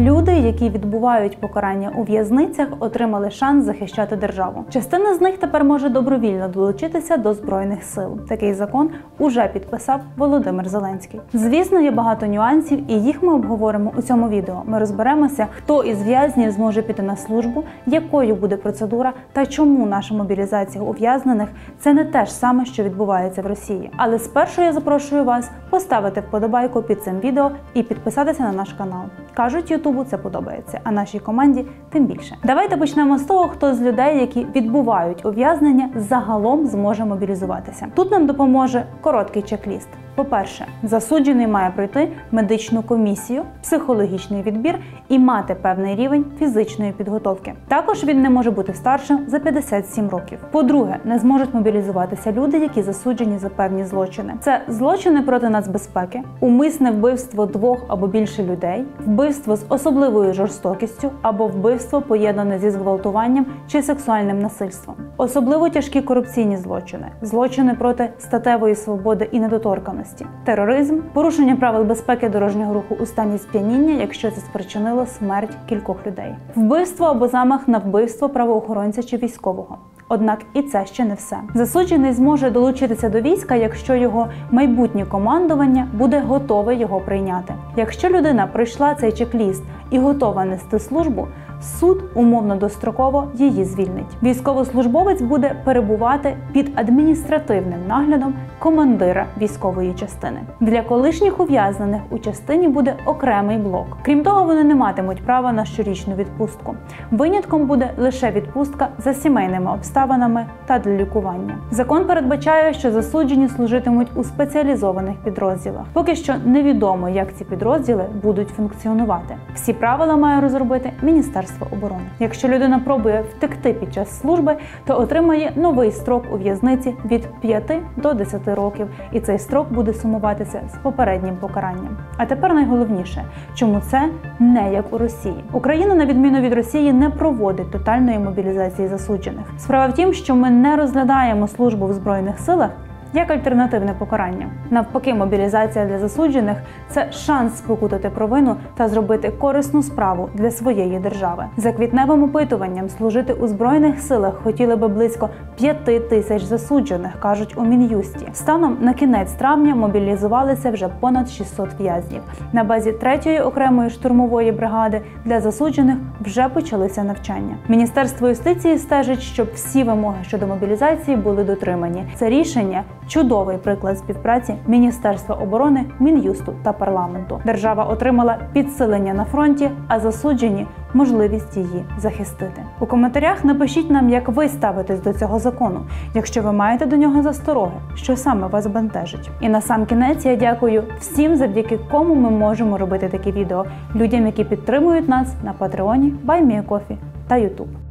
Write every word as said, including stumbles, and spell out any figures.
Люди, які відбувають покарання у в'язницях, отримали шанс захищати державу. Частина з них тепер може добровільно долучитися до Збройних сил. Такий закон уже підписав Володимир Зеленський. Звісно, є багато нюансів, і їх ми обговоримо у цьому відео. Ми розберемося, хто із в'язнів зможе піти на службу, якою буде процедура та чому наша мобілізація ув'язнених – це не те ж саме, що відбувається в Росії. Але спершу я запрошую вас поставити вподобайку під цим відео і підписатися на наш канал. Кажуть, Ютубу це подобається, а нашій команді тим більше. Давайте почнемо з того, хто з людей, які відбувають ув'язнення, загалом зможе мобілізуватися. Тут нам допоможе короткий чек-ліст. По-перше, засуджений має пройти медичну комісію, психологічний відбір і мати певний рівень фізичної підготовки. Також він не може бути старшим за п'ятдесят сім років. По-друге, не зможуть мобілізуватися люди, які засуджені за певні злочини. Це злочини проти нацбезпеки, умисне вбивство двох або більше людей, вбивство з особливою жорстокістю або вбивство поєднане зі зґвалтуванням чи сексуальним насильством. Особливо тяжкі корупційні злочини, злочини проти статевої свободи і недоторканості, тероризм, порушення правил безпеки дорожнього руху у стані сп'яніння, якщо це спричинило смерть кількох людей, вбивство або замах на вбивство правоохоронця чи військового. Однак і це ще не все. Засуджений зможе долучитися до війська, якщо його майбутнє командування буде готове його прийняти. Якщо людина пройшла цей чек-ліст і готова нести службу, суд умовно достроково її звільнить. Військовослужбовець буде перебувати під адміністративним наглядом командира військової частини. Для колишніх ув'язнених у частині буде окремий блок. Крім того, вони не матимуть права на щорічну відпустку. Винятком буде лише відпустка за сімейними обставинами та для лікування. Закон передбачає, що засуджені служитимуть у спеціалізованих підрозділах. Поки що невідомо, як ці підрозділи будуть функціонувати. Всі правила має розробити Міністерство оборони. Якщо людина пробує втекти під час служби, то отримає новий строк у в'язниці від п'яти до десяти років, і цей строк буде сумуватися з попереднім покаранням. А тепер найголовніше, чому це не як у Росії. Україна, на відміну від Росії, не проводить тотальної мобілізації засуджених. Справа в тім, що ми не розглядаємо службу в Збройних силах як альтернативне покарання. Навпаки, мобілізація для засуджених – це шанс спокутати провину та зробити корисну справу для своєї держави. За квітневим опитуванням служити у Збройних силах хотіли би близько п'яти тисяч засуджених, кажуть у Мін'юсті. Станом на кінець травня мобілізувалися вже понад шістсот в'язнів. На базі третьої окремої штурмової бригади для засуджених вже почалися навчання. Міністерство юстиції стежить, щоб всі вимоги щодо мобілізації були дотримані. Це рішення – чудовий приклад співпраці Міністерства оборони, Мін'юсту та парламенту. Держава отримала підсилення на фронті, а засуджені – можливість її захистити. У коментарях напишіть нам, як ви ставитесь до цього закону, якщо ви маєте до нього застороги, що саме вас бентежить. І на сам кінець я дякую всім, завдяки кому ми можемо робити такі відео, людям, які підтримують нас на Патреоні, Баймієкофі та Ютуб.